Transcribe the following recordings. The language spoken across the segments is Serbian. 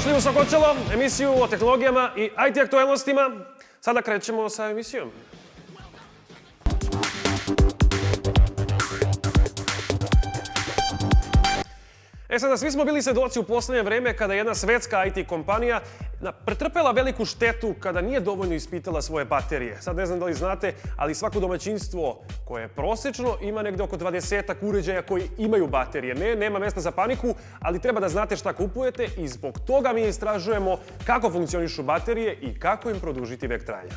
Dobrodošli u Sokoćelo, emisiju o tehnologijama i IT aktualnostima. Sada krećemo sa emisijom. Sada svi smo bili svedoci u poslednje vreme kada jedna svetska IT kompanija pretrpela veliku štetu kada nije dovoljno ispitala svoje baterije. Sad ne znam da li znate, ali svako domaćinstvo koje je prosečno ima negde oko 20-ak uređaja koji imaju baterije. Nema mesta za paniku, ali treba da znate šta kupujete i zbog toga mi istražujemo kako funkcionišu baterije i kako im produžiti vek trajanja.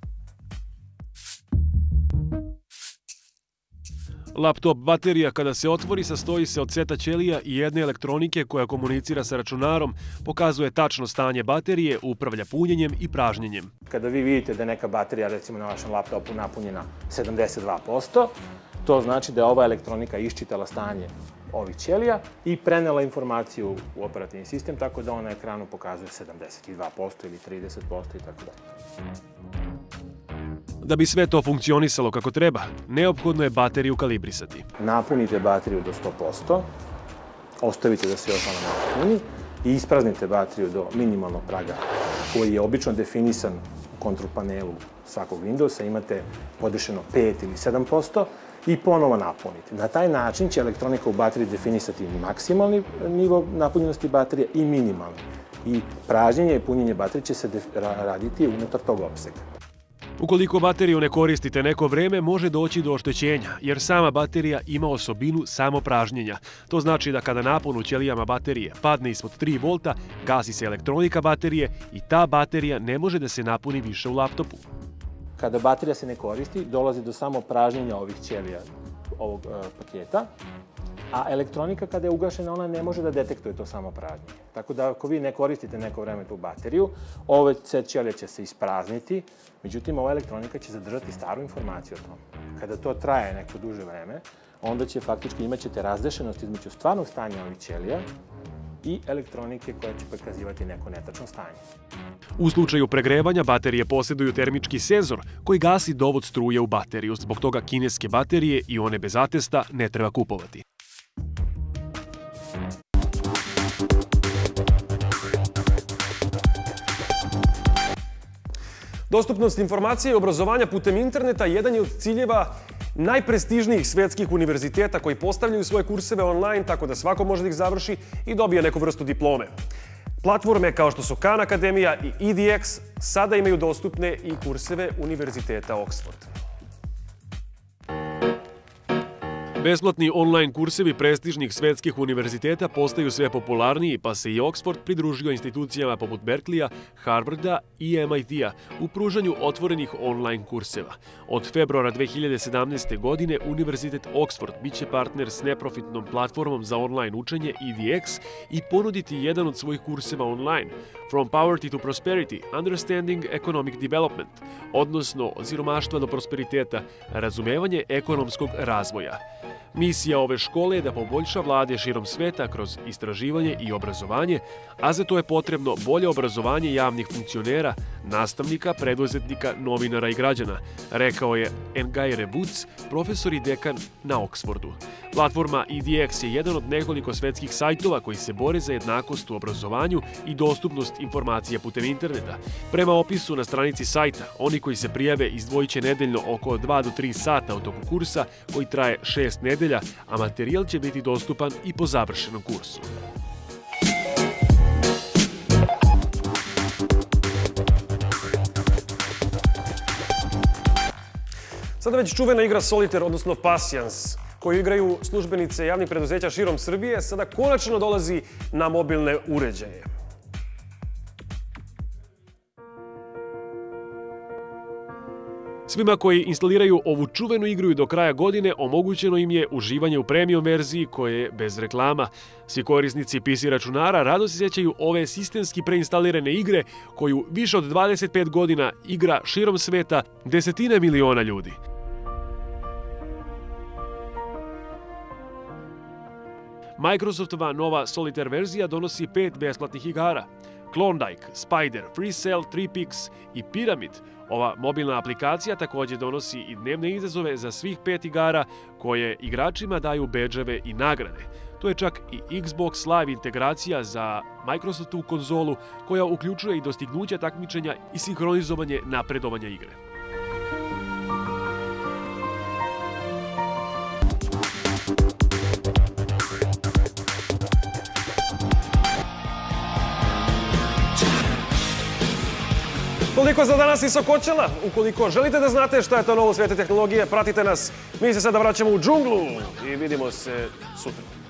Laptop baterija kada se otvori sastoji se od seta ćelija i jedne elektronike koja komunicira sa računarom, pokazuje tačno stanje baterije, upravlja punjenjem i pražnjenjem. Kada vi vidite da je neka baterija, recimo na vašem laptopu, napunjena 72%, to znači da je ova elektronika iščitala stanje ovih ćelija i prenela informaciju u operativni sistem, tako da on na ekranu pokazuje 72% ili 30% i tako dalje. Da bi sve to funkcionisalo kako treba, neophodno je bateriju kalibrisati. Napunite bateriju do 100%, ostavite da se još ona napuni i ispraznite bateriju do minimalnog praga koji je obično definisan u kontrol panelu svakog Windowsa. Imate podešeno 5 ili 7% i ponovo napunite. Na taj način će elektronika u bateriji definisati maksimalni nivo napunjenosti baterije i minimalni. I pražnjenje i punjenje baterije će se raditi unutar tog opsega. Ukoliko bateriju ne koristite neko vreme, može doći do oštećenja, jer sama baterija ima osobinu samopražnjenja. To znači da kada napon u ćelijama baterije padne ispod 3 volta, gasi se elektronika baterije i ta baterija ne može da se napuni više u laptopu. Kada baterija se ne koristi, dolazi do samopražnjenja ovih ćelija ovog paketa, a elektronika kada je ugašena, ona ne može da detektuje to samopražnjenje. Tako da ako vi ne koristite neko vreme tu bateriju, ove set ćelija će se isprazniti, međutim ova elektronika će zadržati staru informaciju o tome. Kada to traje neko duže vreme, onda će faktički imat ćete razdešenost između stvarnog stanja ovih ćelija i elektronike koja će prikazivati neko netačno stanje. U slučaju pregrevanja baterije posjeduju termički senzor koji gasi dovod struje u bateriju. Zbog toga kineske baterije i one bez atesta ne treba kupovati. Dostupnost informacije i obrazovanja putem interneta jedan je od ciljeva najprestižnijih svetskih univerziteta koji postavljaju svoje kurseve online tako da svako može da ih završi i dobije neku vrstu diplome. Platforme kao što su Khan Akademija i EDX sada imaju dostupne i kurseve Univerziteta Oxford. Besplatni online kursevi prestižnih svetskih univerziteta postaju sve popularniji, pa se i Oxford pridružio institucijama poput Berkeleya, Harvarda i MIT-a u pružanju otvorenih online kurseva. Od februara 2017. godine Univerzitet Oxford biće partner s neprofitnom platformom za online učenje EDX i ponuditi jedan od svojih kurseva online, From Poverty to Prosperity, Understanding Economic Development, odnosno od siromaštva do prosperiteta, razumevanje ekonomskog razvoja. Misija ove škole je da poboljša vlade širom sveta kroz istraživanje i obrazovanje, a za to je potrebno bolje obrazovanje javnih funkcionera, nastavnika, preduzetnika, novinara i građana, rekao je Ngaire Woods, profesor i dekan na Oxfordu. Platforma EDX je jedan od nekoliko svetskih sajtova koji se bore za jednakost u obrazovanju i dostupnost informacija putem interneta. Prema opisu na stranici sajta, oni koji se prijave izdvojit će nedeljno oko 2 do 3 sata u toku kursa koji traje 6 nedelja, a materijal će biti dostupan i po završenom kursu. Sada već čuvena igra Solitaire, odnosno Passions, koju igraju službenice javnih preduzeća širom Srbije, sada konačno dolazi na mobilne uređaje. Svima koji instaliraju ovu čuvenu igru i do kraja godine omogućeno im je uživanje u premium verziji koje je bez reklama. Svi korisnici PC računara rado se sjećaju ove sistemski preinstalirane igre koju više od 25 godina igra širom sveta desetine miliona ljudi. Microsoftova nova Solitaire verzija donosi 5 besplatnih igara: Klondike, Spider, Free Cell, Tripix i Pyramid. Ova mobilna aplikacija također donosi i dnevne izazove za svih 5 igara koje igračima daju bedževe i nagrade. To je čak i Xbox Live integracija za Microsoftovu konzolu, koja uključuje i dostignuća takmičenja i sinhronizovanje napredovanja igre. Toliko za danas iz Sokoćela. Ukoliko želite da znate šta je to novo u svijetu tehnologije, pratite nas. Mi se sada vraćamo u džunglu i vidimo se sutra.